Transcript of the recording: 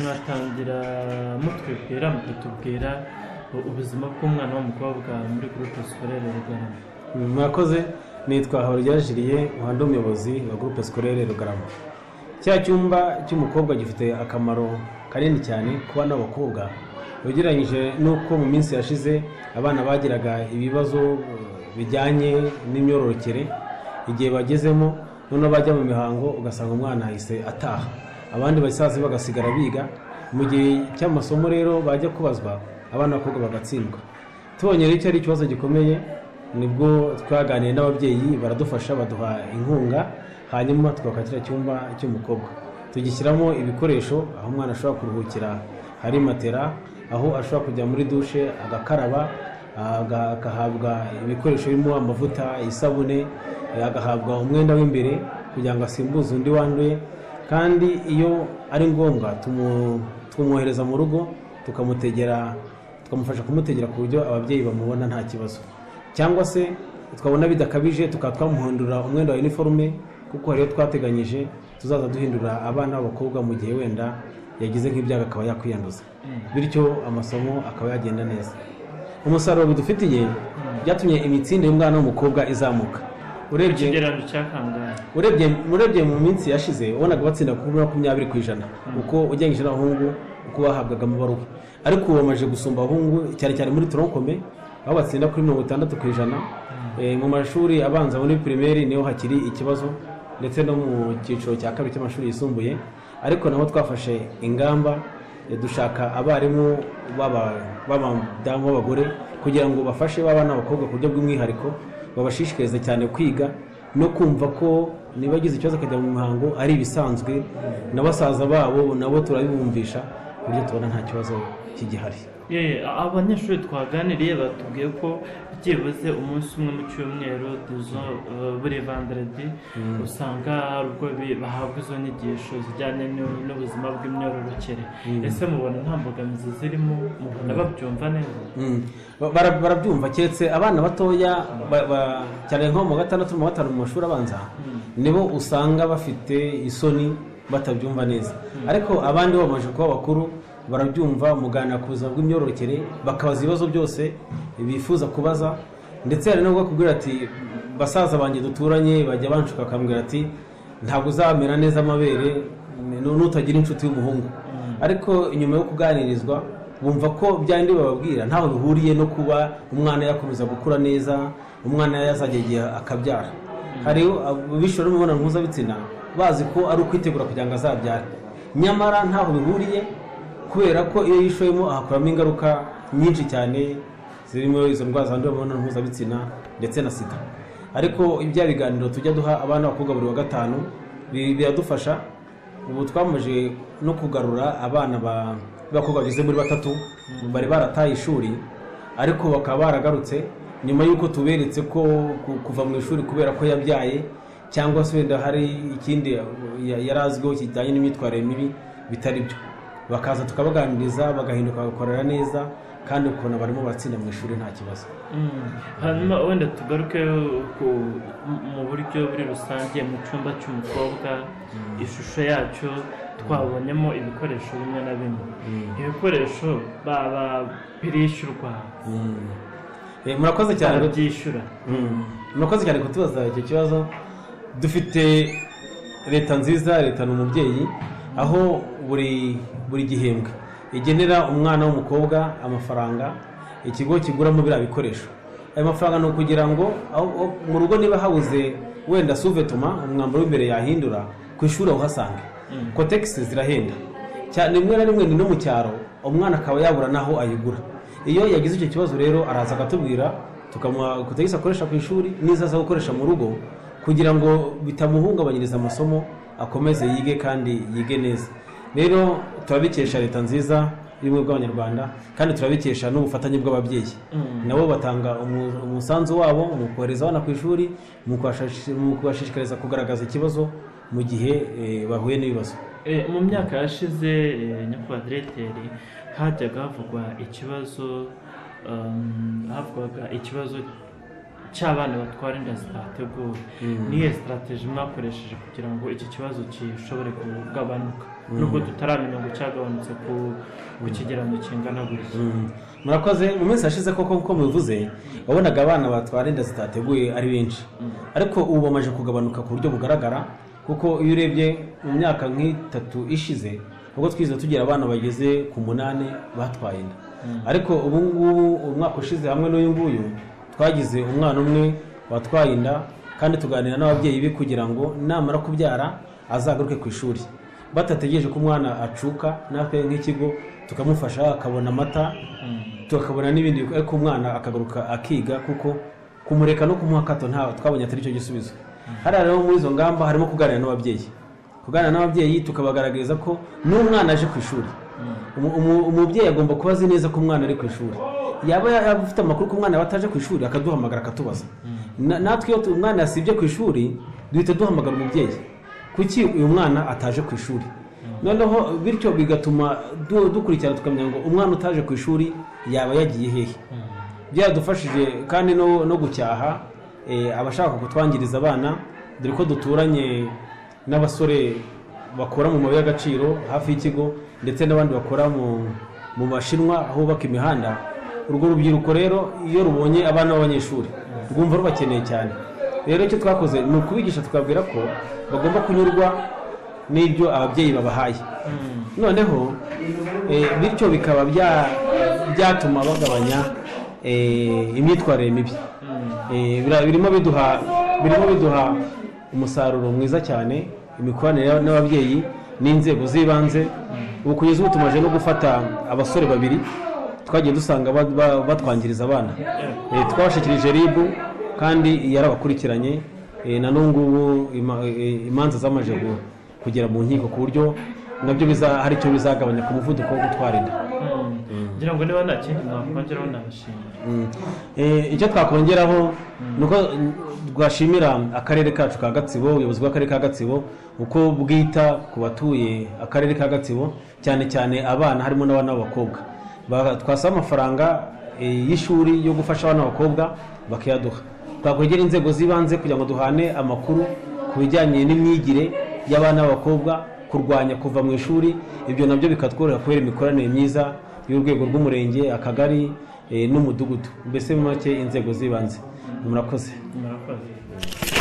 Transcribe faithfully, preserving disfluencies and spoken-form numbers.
mwatangira mutwibwira mukatubwira ubuzima bw'umwana w'umukobwa muri groupe scolaire Rugarama. Mwakoze, nitwa Habaryajiriye uhanda umuyobozi wa groupe scolaire Rugarama. Cya cyumba cy'umukobwa gifite akamaro kanini cyane ku bana b'abakobwa ugereranyije nuko mu minsi yashize abana bagiraga ibibazo bijyanye n'imyororokere igihe bagezemo none bajya mu mihango ugasanga umwana ahise ataha, abandi basaza bagasigara biga. Mu gihe cy'amasomo rero bajya kubazwa abana b'abakobwa bagatsindwa. Tubonye rero icyo ari ikibazo gikomeye, nibwo twaganiriye n'ababyeyi baradufasha baduha inkunga, hanyuma twakatira cyumba cy'umukobwa tugishyiramo ibikoresho aho umwana ashobora kuruhukira, hari matera, aho ashobora kujya muri dushe agakaraba, agahabwa ibikoresho birimo amavuta, isabune, agahabwa umwenda w'imbere kugira ngo asimbuze undi wanduye, kandi iyo ari ngombwa tumwohereza mu rugo tukamutegera tukamufasha kumutegera ku buryo ababyeyi bamubona nta kibazo, cyangwa se twabona bidakabije tukaba twamuhindura umwenda wa uniforme, kuko hariyo twateganyije tuzaza duhindura abana b'abakobwa mu gihe wenda yagize nk'ibyago akaba yakwiyanduza, bityo amasomo akaba yagenda neza. Umusaruro bidufitiye byatumye imitsinde y'umwana w'umukobwa izamuka. Urebye urebye urebye mu minsi yashize ubonaga batsinda kuri makumyabiri ku ijana uko ugereranyije n'abahungu uko bahabwaga amabaruwa, ariko ubu bamaze gusumba abahungu cyane cyane muri tronkome aho batsinda kuri mirongo itandatu ku ijana. Mu mashuri abanza muri primaire niho hakiri ikibazo, ndetse no mu cyiciro cya kabiri cy'amashuri yisumbuye, ariko nabo twafashe ingamba dushaka abarimu b'abadamu b'abagore kugira ngo bafashe b'abana b'abakobwa ku buryo bw'umwihariko, babashishikarize cyane kwiga no kumva ko niba agize ikibazo akajya mu mihango ari ibisanzwe, na basaza babo nabo turabibumvisha ku buryo tubona nta kibazo kigihari. Abanyeshuri twaganiriye batubwiye ko byibuze umunsi umwe mu cyumweru buri vendredi usanga hari ubwo bahabwa izo nyigisho zijyanye n'ubuzima bw'imyororokere. Ese mubona nta mbogamizi zirimo? Mubona babyumva neza? Barabyumva, keretse abana batoya cyane nko mu gatandatu mu gatanu mu mashuri abanza nibo usanga bafite isoni batabyumva neza, ariko abandi bamaze kuba bakuru barabyumva, muganira ku buzima bw'imyororokere, bakabaza ibibazo byose bifuza kubaza, ndetse hari n'ubwo kubwira ati basaza banjye duturanye bajya banshuka bakambwira ati ntabwo uzamera neza amabere nutagira inshuti y'umuhungu, ariko inyuma yo kuganirizwa bumva ko byandi bababwira ntaho bihuriye no kuba umwana yakomeza gukura neza, umwana yazajya igihe akabyara. Hari abishora imibonano mpuzabitsina bazi ko ari ukwitegura kugira ngo azabyare, nyamara ntaho bihuriye, kubera ko iyo yishoyemo ahakuramo ingaruka nyinshi cyane zirimo izo ndwara zandurira mu mibonano mpuzabitsina ndetse na sida. Ariko ibya biganiro tujya duha abana b'abakobwa buri wa gatanu biradufasha. Ubu twamaze no kugarura abana b'abakobwa bageze muri batatu bari barataye ishuri, ariko bakaba baragarutse nyuma y'uko tuberetse ko kuva mu ishuri kubera ko yabyaye cyangwa se wenda hari ikindi yari azwiho kijyanye n'imyitwarire mibi bitari byo, bakaza tukabaganiriza bagahinduka bagakorera neza, kandi ukabona barimo batsinda mu ishuri nta kibazo. Hanyuma wenda tugaruke mu buryo buri rusange mu cyumba cy'umukobwa, ishusho yacyo twabonyemo ibikoresho bimwe na bimwe. Ibikoresho baba birishyurwa? Murakoze cyane byishyura. Murakoze cyane kutubaza icyo kibazo. Dufite leta nziza, leta ni umubyeyi, aho buri buri gihembwe igenera umwana w'umukobwa amafaranga ikigo kiguramo biriya bikoresho. Ayo mafaranga ni ukugira ngo mu rugo niba habuze wenda suvetuma umwambaro w'imbere yahindura, ku ishuri aho hasange kotegisi zirahenda cyane, rimwe na rimwe ni no mu cyaro umwana akaba yabura naho ayigura. Iyo yagize icyo kibazo rero araza akatubwira, tukamuha kotegisi akoresha ku ishuri n'izo aza gukoresha mu rugo, kugira ngo bitamuhungabanyiriza amasomo, akomeze yige kandi yige neza. Rero turabikesha leta nziza y'ubumwe bw'abanyarwanda, kandi turabikesha n'ubufatanye bw'ababyeyi. Nabo batanga umusanzu wabo mu kohereza abana ku ishuri, mu kubashishikariza kugaragaza ikibazo mu gihe bahuye n'ibibazo. Mu myaka yashize nyakubahwa diregiteri, hajyaga havugwa ikibazo havugwaga ikibazo cy'abana batwara inda zitateguwe. Niyo strategy mwakoresheje kugira ngo iki kibazo gishobore kugabanuka? nubwo tutaramenya ngo cyagabanutse ku ku kigereranyo kingana gutya. Murakoze. Mu minsi yashize koko uko mubivuze wabonaga abana batwara inda zitateguye ari benshi, ariko ubu bamaze kugabanuka ku buryo bugaragara, kuko iyo urebye mu myaka nk'itatu ishize ubwo twize tugira abana bageze ku munani batwaye inda, ariko ubu ngubu umwaka ushize hamwe n'uyu nguyu twagize umwana umwe watwaye inda, kandi tuganira n'ababyeyi be kugira ngo namara kubyara azagaruke ku ishuri batategereje ko umwana acuka, natwe nk'ikigo tukamufasha akabona amata tukabona n'ibindi, ariko umwana akagaruka akiga, kuko kumureka no kumuha akato nta twabonye atari cyo gisubizo. Hariya rero muri izo ngamba harimo kuganira n'ababyeyi kuganira n'ababyeyi tukabagaragariza ko n'umwana aje ku ishuri, umubyeyi agomba kuba azi neza ko umwana ari ku ishuri, yaba afite amakuru ko umwana bataje ku ishuri akaduhamagara akatubaza. Natwe iyo umwana yasibye ku ishuri duhita duhamagara umubyeyi, kuki uyu mwana ataje ku ishuri, noneho bityo bigatuma dukurikirana tukamenya ngo umwana utaje ku ishuri yaba yagiye hehe. Byaradufashije kandi no gucyaha abashaka kutwangiriza abana, dore ko duturanye n'abasore bakora mu mabuye y'agaciro hafi y'ikigo, ndetse n'abandi bakora mu mashinwa aho bubaka imihanda. Urwo rubyiruko rero iyo rubonye abana b'abanyeshuri rwumva rubakeneye cyane. Rero icyo twakoze ni ukubigisha tukabwira ko bagomba kunyurwa n'ibyo ababyeyi babahaye, noneho bityo bikaba byatuma bagabanya imyitwarire mibi. birimo biduha birimo biduha umusaruro mwiza cyane, imikoranire n'ababyeyi n'inzego z'ibanze. Ubu kugeza ubu tumaze no gufata abasore babiri twagiye dusanga batwangiriza abana, twabashikirije R I B kandi yarabakurikiranye, na n'ubu imanza zamaje kugera mu nkiko, ku buryo nabyo hari icyo bizagabanya ku muvuduko wo gutwara inda. ngira ngo niba nta kindi mwakongeraho nabashimira. Icyo twakongeraho ni uko twashimira akarere kacu ka Gatsibo, ubuyobozi bw'akarere ka Gatsibo uko bwita ku batuye akarere ka Gatsibo, cyane cyane abana harimo n'abana b'abakobwa. Twasaba amafaranga y'ishuri yo gufasha abana b'abakobwa bakayaduha, twakwegera inzego z'ibanze kugira ngo duhane amakuru ku bijyanye n'imyigire y'abana b'abakobwa, kurwanya kuva mu ishuri. Ibyo nabyo bikatworohera kubera imikoranire myiza y'urwego rw'umurenge, akagari n'umudugudu, mbese mu make inzego z'ibanze. Murakoze. Murakoze.